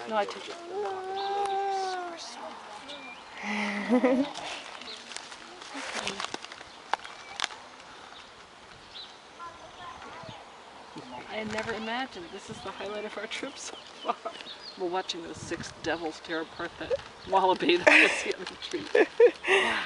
No, I took it. Super soft. I had never imagined this is the highlight of our trip so far. We're watching those 6 devils tear apart that wallaby that was the other tree.